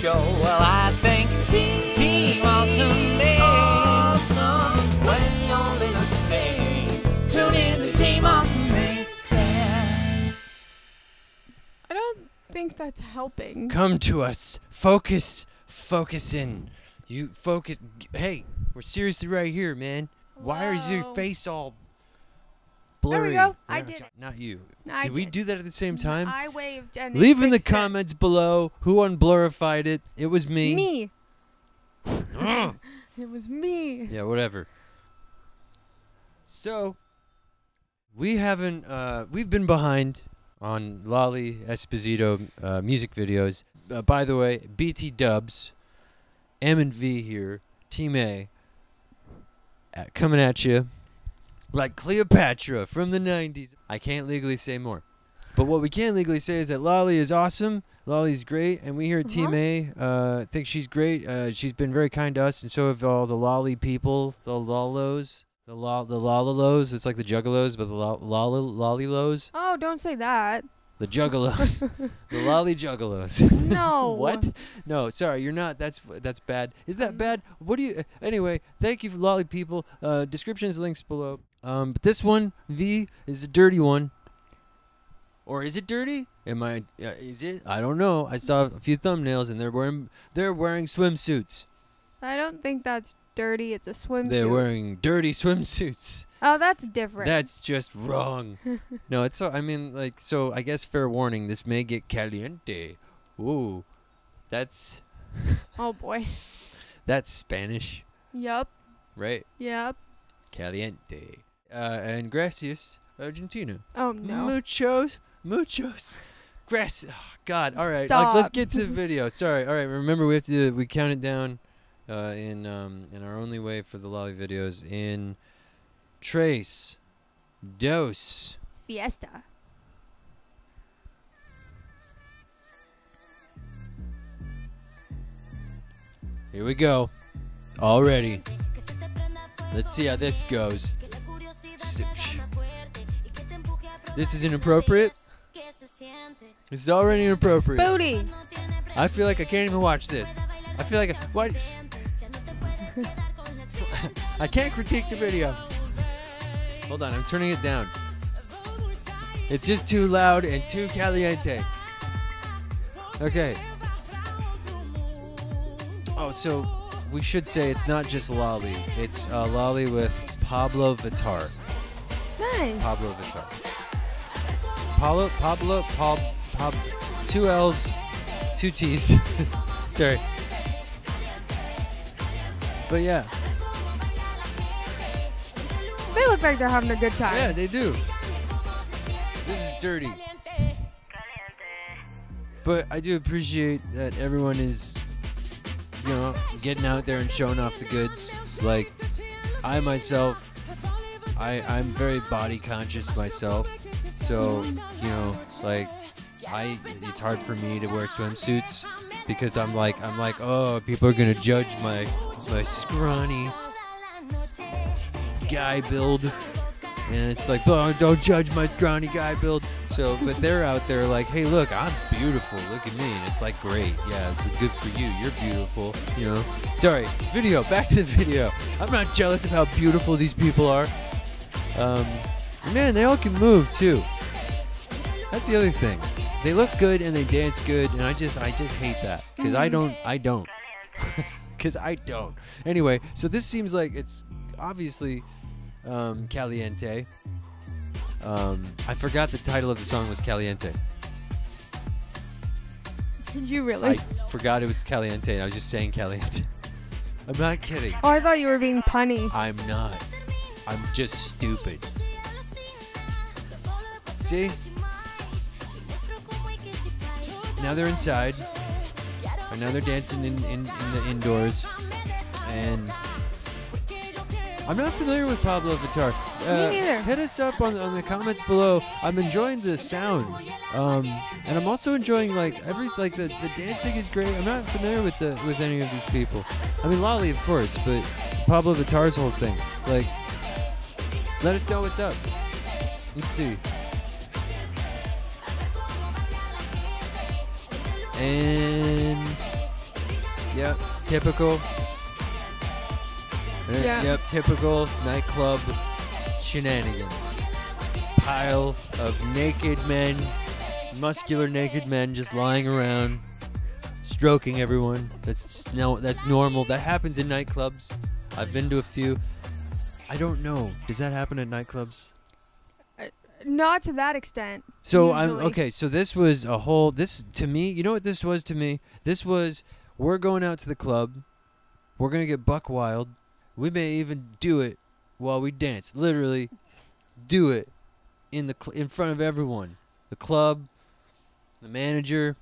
show. Well, I think Team Awesome is awesome when you're in a state. Tune in to Team Awesome Inc. Yeah. I don't think that's helping. Come to us. Focus in. You focus. Hey, we're seriously right here, man. Why is your Whoa. face all There we blurry? go. I did it. Not you. I Did we did. do that at the same time? I waved and Leave in the fixed it. comments below who unblurified it. It was me. Me. Ugh. It was me. Yeah, whatever. So, we've been behind on Lolly Esposito music videos. By the way, BT Dubs, M and V here, Team A, coming at you like Cleopatra from the 90s. I can't legally say more. But what we can legally say is that Lolly is awesome. Lolly's great, and we here at Team A think she's great. She's been very kind to us, and so have all the Lolly people, the Lollos, the Lolalos. It's like the Juggalos, but the Lollylos. Oh, don't say that. The Juggalos. The Lolly Juggalos. No. What? No, sorry, you're not. That's bad. Is that bad? What do you... Anyway, thank you for Lolly people. Descriptions, links below. But this one, V, is a dirty one. Or is it dirty? Is it? I don't know. I saw a few thumbnails, and they're wearing swimsuits. I don't think that's dirty. It's a swimsuit. They're wearing dirty swimsuits. Oh, that's different. That's just wrong. No, it's so. I mean, like, so. I guess fair warning. This may get caliente. Ooh, that's. Oh boy. That's Spanish, Yup. right? Yup. Caliente. And gracias, Argentina. Oh no. Muchos. Gracias. Oh, God. All right. Stop. Let's get to the video. Sorry. All right. Remember, we count it down in our only way for the Lolly videos in Tres, Dos. Fiesta. Here we go. Already. Let's see how this goes. This is inappropriate. This is already inappropriate. Booty. I feel like I can't even watch this. I feel like what? I can't critique the video. Hold on, I'm turning it down. It's just too loud and too caliente. Okay. Oh, so we should say it's not just Lolly. It's Lolly with Pablo Vittar. Nice. Pablo Vittar. Pablo, 2 L's, 2 T's. Sorry. But yeah. They look like they're having a good time. Yeah, they do. This is dirty. But I do appreciate that everyone is, you know, getting out there and showing off the goods. Like, I myself, I'm very body conscious myself. So, you know, like, it's hard for me to wear swimsuits because I'm like, oh, people are gonna judge my scrawny guy build, and it's like, oh, don't judge my scrawny guy build. So, but they're out there like, hey, look, I'm beautiful. Look at me, and it's like, great, yeah, it's good for you. You're beautiful, you know. Sorry, video. Back to the video. I'm not jealous of how beautiful these people are. Man, they all can move too. That's the other thing. They look good and they dance good, and I just hate that because I don't. Because I don't. Anyway, so this seems like it's obviously caliente. I forgot the title of the song was Caliente. Did you really? I forgot it was Caliente, and I was just saying Caliente. I'm not kidding. Oh, I thought you were being punny. I'm not. I'm just stupid. See? Now they're inside. And now they're dancing in the indoors. And I'm not familiar with Pablo Vittar. Me neither. Hit us up on the comments below. I'm enjoying the sound. And I'm also enjoying the dancing is great. I'm not familiar with any of these people. I mean Lolly, of course, but Pablo Vittar's whole thing. Like, let us know what's up. Let's see. And Yep, typical. Yeah. Yep, typical nightclub shenanigans. Pile of naked men, muscular naked men just lying around, stroking everyone. That's normal. That happens in nightclubs. I've been to a few. I don't know. Does that happen at nightclubs? Not to that extent. So usually. okay. So this was a whole. This to me. You know what this was to me? This was we're going out to the club. We're gonna get buck wild. We may even do it while we dance. Literally, do it in front of everyone. The club, the manager,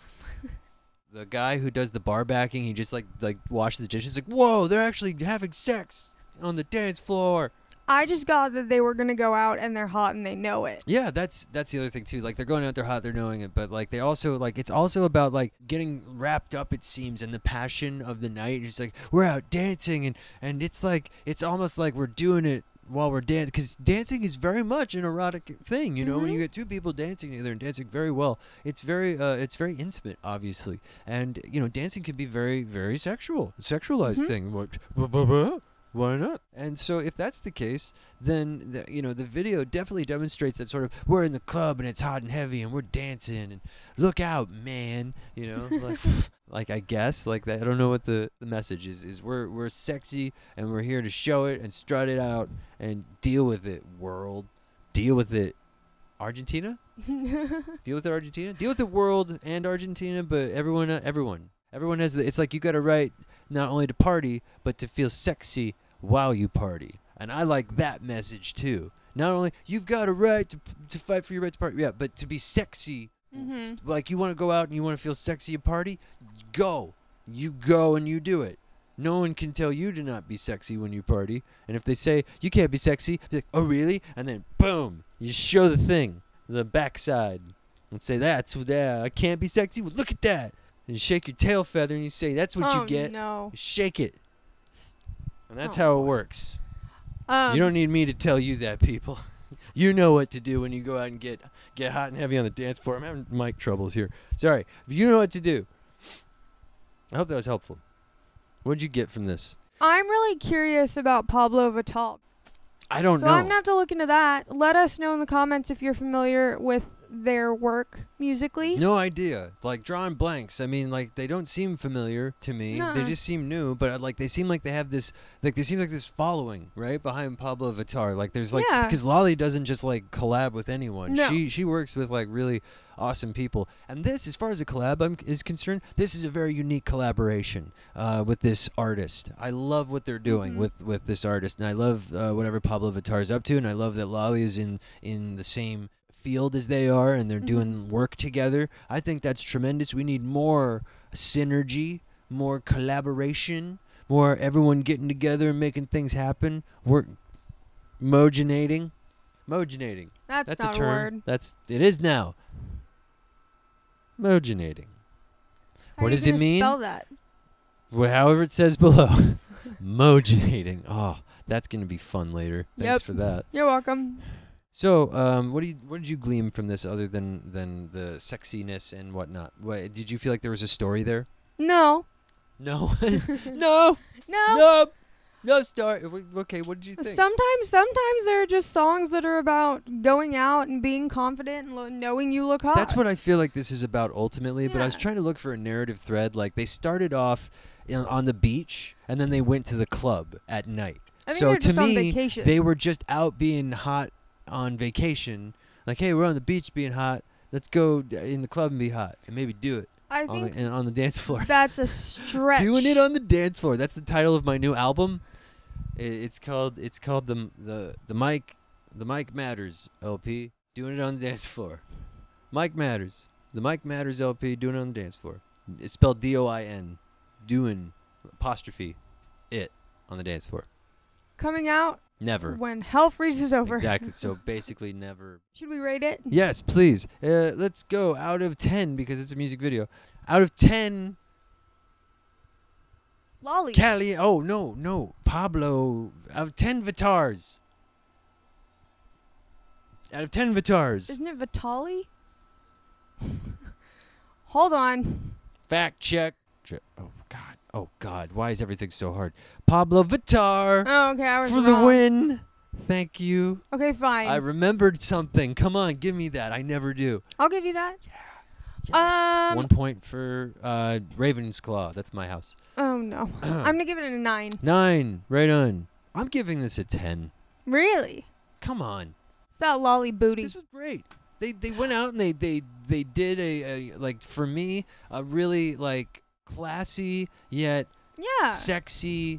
the guy who does the bar backing. He just like washes the dishes. Like, whoa, they're actually having sex on the dance floor. I just got that they were gonna go out and they're hot and they know it. Yeah, that's the other thing too. Like they're going out, they're hot, they're knowing it, but like they also like it's also about like getting wrapped up. It seems in the passion of the night. It's like we're out dancing and it's like it's almost like we're doing it while we're dancing because dancing is very much an erotic thing. You know, when you get two people dancing together and dancing very well, it's very intimate, obviously, and you know, dancing can be very very sexualized thing. What? Why not? And so if that's the case, then the video definitely demonstrates that sort of we're in the club and it's hot and heavy and we're dancing and look out, man. You know, like I guess like that. I don't know what the message is. Is we're sexy and we're here to show it and strut it out and deal with it, world. Deal with it, Argentina. Deal with it, Argentina. Deal with it, world and Argentina. But everyone has it's like you got a right not only to party but to feel sexy while you party, and I like that message too. Not only you've got a right to fight for your right to party, yeah, but to be sexy. Like you want to go out and you want to feel sexy at party, you go and you do it. No one can tell you to not be sexy when you party, and if they say you can't be sexy, be like, oh really? And then boom, you show the thing, the backside, and say I can't be sexy. Well, look at that. And you shake your tail feather and you say, that's what you get. No. You shake it. And that's how it works. You You don't need me to tell you that, people. You know what to do when you go out and get hot and heavy on the dance floor. I'm having mic troubles here. Sorry. But you know what to do. I hope that was helpful. What did you get from this? I'm really curious about Pablo Vittal. I don't know. So I'm going to have to look into that. Let us know in the comments if you're familiar with their work musically. No idea. Like drawing blanks. I mean, like they don't seem familiar to me. Nuh-uh. They just seem new, but like they seem like they have this like there seems like this following, right? Behind Pablo Vittar. Like there's like Yeah. because Lolly doesn't just like collab with anyone. No. She works with like really awesome people. And this, as far as a collab is concerned, this is a very unique collaboration with this artist. I love what they're doing with this artist, and I love whatever Pablo Vittar is up to, and I love that Lolly is in the same field as they are, and they're doing work together. I think that's tremendous. We need more synergy, more collaboration, more everyone getting together and making things happen. We're moginating. That's a not a term. word. It is now. Moginating. How What are you does it gonna mean? Spell that. However it says below. Moginating. Oh, that's gonna be fun later. Thanks Yep. for that. You're welcome. So, what did you glean from this other than the sexiness and whatnot? Did you feel like there was a story there? No. No, no, No. no story. Okay, what did you think? Sometimes there are just songs that are about going out and being confident and knowing you look hot. That's what I feel like this is about ultimately. But I was Yeah. trying to look for a narrative thread. Like they started off on the beach and then they went to the club at night. I think so they're to just on me, vacation. they were just out being hot on vacation. Like, hey, we're on the beach being hot. Let's go in the club and be hot and maybe do it I on think on the dance floor. that's a stretch. Doing it on the dance floor. That's the title of my new album. It's called the Mike Matters LP. Doing it on the dance floor. Mike Matters. The Mike Matters LP. Doing it on the dance floor. It's spelled DOIN. Doing apostrophe it on the dance floor. Coming out Never. when hell freezes over. Exactly. So basically never. Should we rate it? Yes, please. Let's go out of 10 because it's a music video. Out of 10. Lolly. Cali. Oh, no. Pablo. Out of 10 Vitars. Out of 10 Vitars. Isn't it Vitali? Hold on. Fact check. Oh, God. Oh God, why is everything so hard? Pablo Vittar Oh, okay, I was for the wrong. win. Thank you. Okay, fine. I remembered something. Come on, give me that. I never do. I'll give you that. Yes. 1 point for Raven's Claw. That's my house. Oh no. I'm gonna give it a 9. 9. Right on. I'm giving this a 10. Really? Come on. It's that lolly booty. This was great. They went out and they did a like, for me, a really like classy yet Yeah. sexy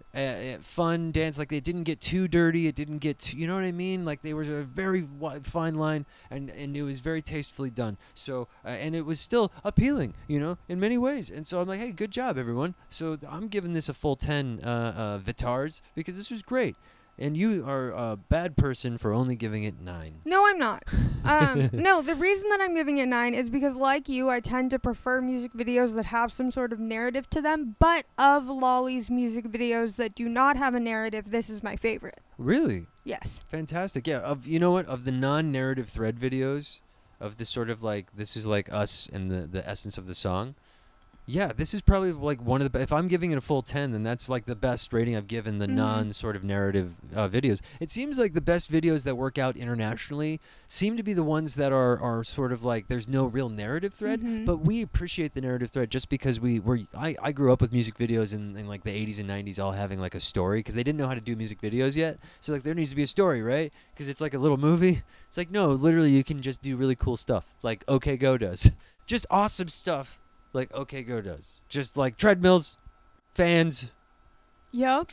fun dance. Like, it didn't get too dirty, it didn't get too, you know what I mean, like, they were a very fine line, and it was very tastefully done. So and it was still appealing, you know, in many ways. And so I'm like, hey, good job everyone. So I'm giving this a full 10 Vitars, because this was great. And you are a bad person for only giving it 9. No, I'm not. No, the reason that I'm giving it 9 is because, like you, I tend to prefer music videos that have some sort of narrative to them. But of Lolly's music videos that do not have a narrative, this is my favorite. Really? Yes. Fantastic. Yeah, you know what? Of the non-narrative thread videos, of this sort of like, this is like us and the essence of the song. Yeah, this is probably like one of the if I'm giving it a full 10, then that's like the best rating I've given the non-sort of narrative videos. It seems like the best videos that work out internationally seem to be the ones that are sort of like, there's no real narrative thread, but we appreciate the narrative thread just because I grew up with music videos in like the 80s and 90s all having like a story, because they didn't know how to do music videos yet. So like, there needs to be a story, right? Because it's like a little movie. It's like, no, literally you can just do really cool stuff like OK Go does. Just awesome stuff. Like OK Go does. Just like treadmills, fans, Yep.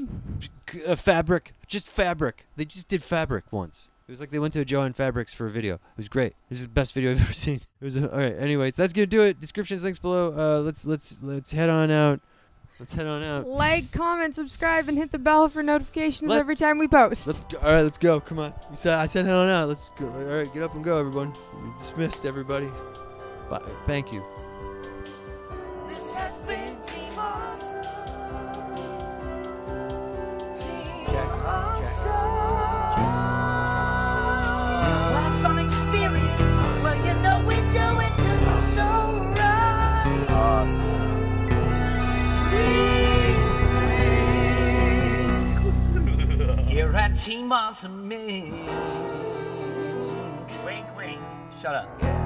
fabric. Just fabric. They just did fabric once. It was like they went to a Joann Fabrics for a video. It was great. This is the best video I've ever seen. It was all right. Anyways, that's gonna do it. Descriptions, links below. Let's head on out. Let's head on out. Like, comment, subscribe, and hit the bell for notifications Let- every time we post. Let's go. All right, let's go. Come on. I said head on out. Let's go. All right, get up and go, everyone. You're dismissed, everybody. Bye. Thank you. This has been Team Awesome. Team Awesome. What a fun experience. Well, you know we do it just so right. Awesome. Here at Team Awesome Inc. Wink, wink. Shut up. Yeah.